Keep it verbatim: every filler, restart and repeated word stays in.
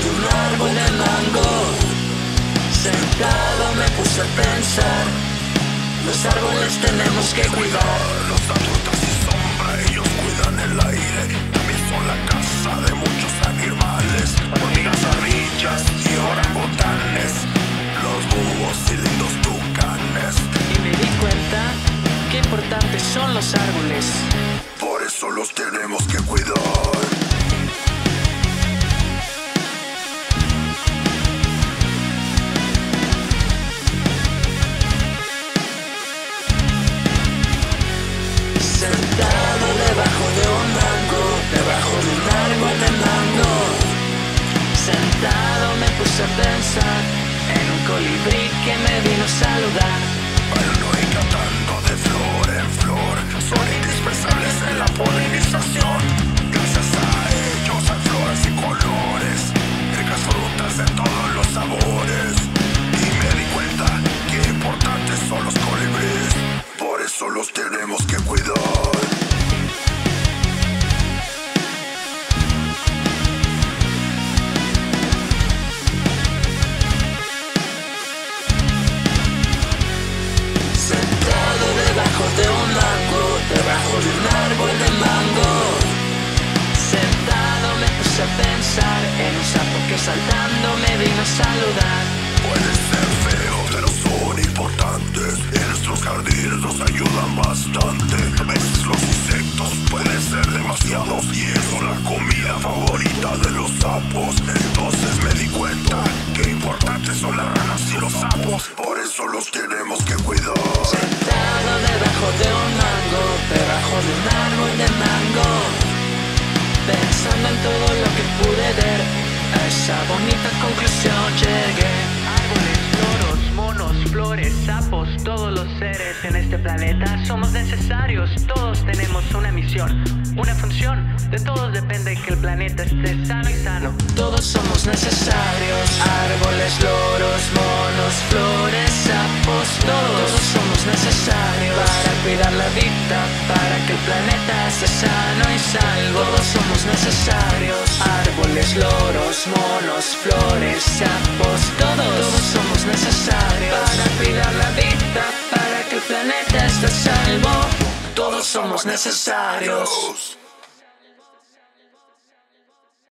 de un árbol de mango, sentado me puse a pensar, los árboles tenemos que cuidar. Los adultos y sombra, ellos cuidan el aire, también son la casa de muchos animales, hormigas, ardillas y orangutanes, los búhos y lindos tucanes. Y me di cuenta qué importantes son los árboles. Por eso los tenemos que cuidar. Sentado debajo de un mango, debajo de un árbol de mango, sentado me puse a pensar en un colibrí que me vino a saludar. Bailando y cantando de flor en flor, son indispensables en la polinización. Gracias a ellos hay flores y colores, ricas frutas de todos los sabores. Y me di cuenta que importantes son los colibríes, por eso los tenemos que cuidar. Debajo de un mango, debajo de un árbol de mango, sentado me puse a pensar en un sapo que saltando me vino a saludar. Pueden ser feos, pero son importantes, en nuestros jardines nos ayudan bastante. A veces los insectos pueden ser demasiados y eso es la comida favorita de los sapos. Entonces me di cuenta que importantes son las ranas y los sapos, por eso los tenemos que cuidar. Sentado debajo de un mango, debajo de un árbol de mango, pensando en todo lo que pude ver, a esa bonita conclusión llegué. Árboles, loros, monos, flores, sapos, todos los seres en este planeta somos necesarios. Todos tenemos una misión, una función. De todos depende que el planeta esté sano y sano. Todos somos necesarios. Árboles, loros, monos, flores, sapos, todos somos necesarios para cuidar la vida, para que el planeta esté sano y salvo. Todos somos necesarios. Árboles, loros, monos, flores, sapos, todos, todos somos necesarios para cuidar la vida, para que el planeta esté salvo. Todos somos necesarios.